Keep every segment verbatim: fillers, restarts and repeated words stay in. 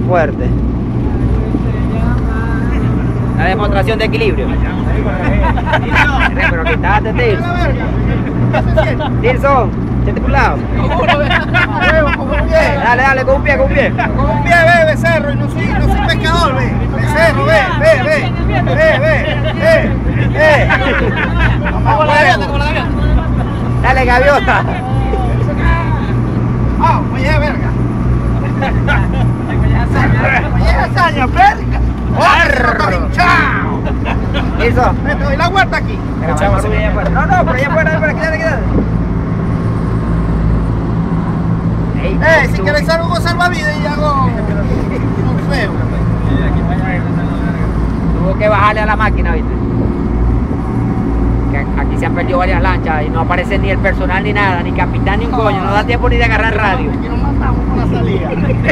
fuerte. La demostración de equilibrio. Pero quítate, Tirso. Tirso, échate por un lado. Dale, dale, con un pie, con un pie. Con un pie, ve, becerro, y no soy, no soy pescador, ve. Becerro, ve, ve, ve. Ve, ve, ve, ve. Como la gaviota, como la gaviota. Dale, gaviota. Ah, oye, verga. Oye, hazaña, verga. ¡Arro! ¡Chao! Tirso. Me doy la vuelta aquí. No, no, por allá afuera, por aquí, quédate, quédate. Eh, si queréis algo con salvavidas y hago un feo. Tuvo que bajarle a la máquina, ¿viste? Que aquí se han perdido varias lanchas y no aparece ni el personal ni nada, ni capitán ni un coño, no da tiempo ni de agarrar radio. Aquí nos matamos con la salida.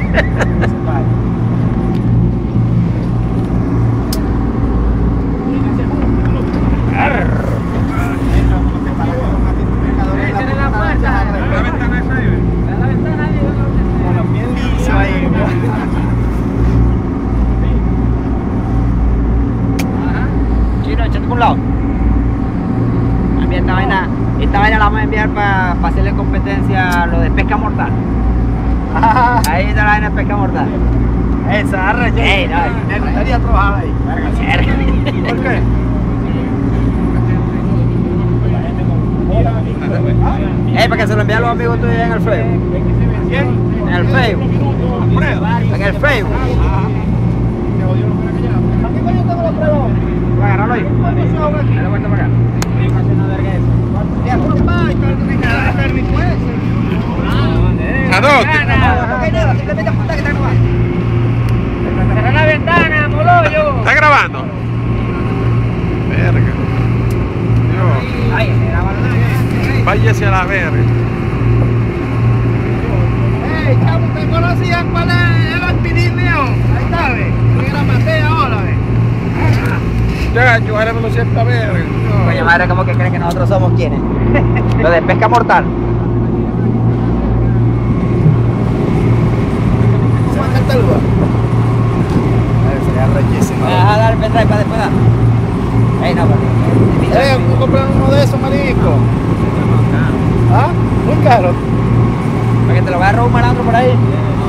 Chino, échate por un lado. Envía esta vaina, esta vaina la vamos a enviar para pa hacerle competencia a lo de pesca mortal. Ahí está la vaina de pesca mortal. Esa, arre, yo. Ey, no, me gustaría trabajar ahí. ¿Por qué? Ey, para que se lo envíen a los amigos tuyos en el Facebook. ¿Quién? En el Facebook. En el Facebook. ¿Aquí coño tengo la prueba? Agárralo ahí. Dale vuelta para acá. Ya, ¿cómo va? ¿A dónde? Cerra la ventana, molollo. ¿Está grabando? Verga. Dios. Ahí, se graba la. Váyase a la verga. Ey, chavo, ¿te conocían cuál es el alpidín mío? Ahí está, ve. Yo la maté ahora, ve. Chacho, ahora me lo sienta verga. Coño madre, como que creen que nosotros somos quienes. Lo de pesca mortal. ¿Se va a cantar el lugar? Sería rechísimo. Me vas a dar el pendrive para después dar. Ey, no, pero. Eh, ¿cómo comprar uno de esos, marico? ¿Ah? Muy caro. Para que te lo vaya a robar un malandro por ahí.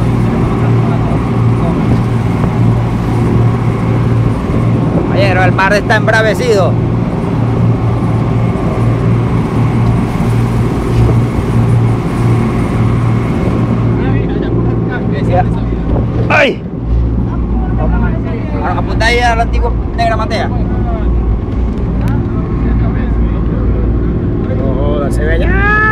Oye, pero el mar está embravecido. ¡Ay! Apunta ahí a la antigua Negra Matea. No jodas, se ve allá.